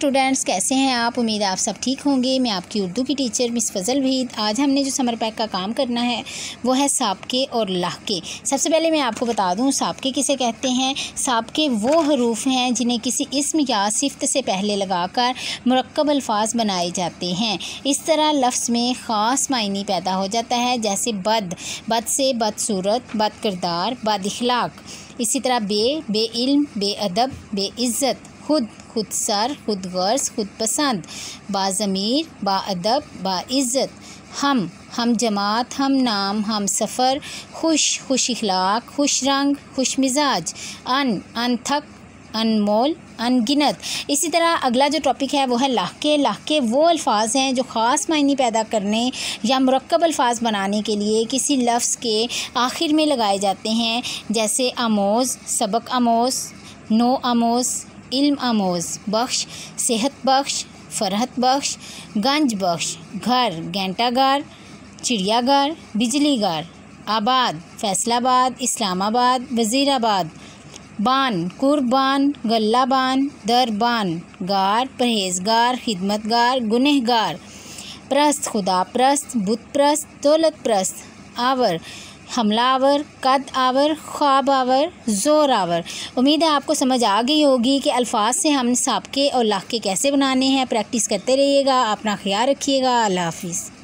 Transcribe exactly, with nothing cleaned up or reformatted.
Students, कैसे हैं आप? उम्मीद है आप सब ठीक होंगे। मैं आपकी उर्दू की टीचर मिस फजल भीद। आज हमने जो समर पैक का काम करना है वो है साबके और लाहके। सबसे पहले मैं आपको बता दूं साबके किसे कहते हैं। साबके वो हरूफ हैं जिन्हें किसी इस्म या सिफ्त से पहले लगाकर मुरक्कब अल्फाज बनाए जाते हैं। इस तरह लफ्ज़ में ख़ास मायने पैदा हो जाता है, जैसे बद, बद से बदसूरत, बद किरदार, बद इखलाक। इसी तरह बे, बे इल्म, बे अदब, बे इज़्ज़त, खुद, खुद सर, खुद गर्ज, खुद पसंद, बाज़मीर, बाअदब, बाइज़्ज़त, हम, हम जमात, हम नाम, हम सफ़र, खुश, खुश इखलाक, खुश रंग, खुश मिजाज, अन, अनथक, अनमोल, अनगिनत। इसी तरह अगला जो टॉपिक है वो है लाहके। लाहके वो अल्फाज हैं जो ख़ास मायने पैदा करने या मुरक्कब अल्फाज बनाने के लिए किसी लफ्ज़ के आखिर में लगाए जाते हैं, जैसे आमोज़, सबक आमोज़, नो आमोज़, इल्म आमोज़, बख्श, सेहत बख्श, फरहत बख्श, गंज बख्श, घर, घंटाघर, चिड़ियाघर, बिजलीघर, आबाद, फैसलाबाद, इस्लामाबाद, वज़ीराबाद, बान, कुर्बान, गल्लाबान, दरबान, गार, परहेजगार, खिदमतगार, गुनहगार, प्रस्त, खुदा प्रस्त, बुत प्रस्त, दौलत प्रस्त, आवर, हमलावर, कद आवर, ख्वाब आवर, ज़ोर आवर। उम्मीद है आपको समझ आ गई होगी कि अल्फाज से हम साबके और लाहके कैसे बनाने हैं। प्रैक्टिस करते रहिएगा। अपना ख्याल रखिएगा। अल्लाह हाफिज़।